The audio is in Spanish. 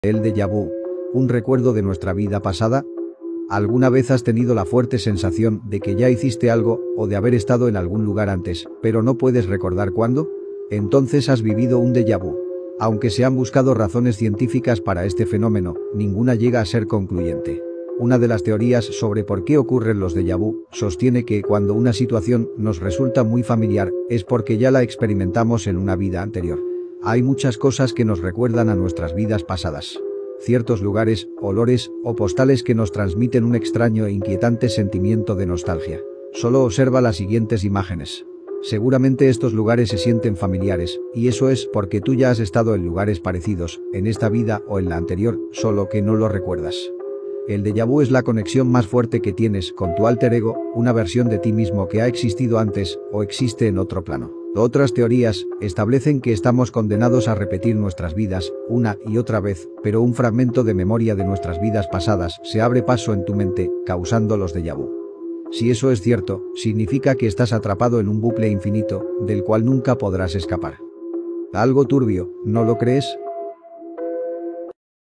El déjà vu, un recuerdo de nuestra vida pasada. ¿Alguna vez has tenido la fuerte sensación de que ya hiciste algo o de haber estado en algún lugar antes, pero no puedes recordar cuándo? Entonces has vivido un déjà vu. Aunque se han buscado razones científicas para este fenómeno, ninguna llega a ser concluyente. Una de las teorías sobre por qué ocurren los déjà vu sostiene que cuando una situación nos resulta muy familiar es porque ya la experimentamos en una vida anterior. Hay muchas cosas que nos recuerdan a nuestras vidas pasadas. Ciertos lugares, olores o postales que nos transmiten un extraño e inquietante sentimiento de nostalgia. Solo observa las siguientes imágenes. Seguramente estos lugares se sienten familiares, y eso es porque tú ya has estado en lugares parecidos, en esta vida o en la anterior, solo que no lo recuerdas. El déjà vu es la conexión más fuerte que tienes con tu alter ego, una versión de ti mismo que ha existido antes o existe en otro plano. Otras teorías establecen que estamos condenados a repetir nuestras vidas una y otra vez, pero un fragmento de memoria de nuestras vidas pasadas se abre paso en tu mente, causando los déjà vu. Si eso es cierto, significa que estás atrapado en un bucle infinito, del cual nunca podrás escapar. Algo turbio, ¿no lo crees?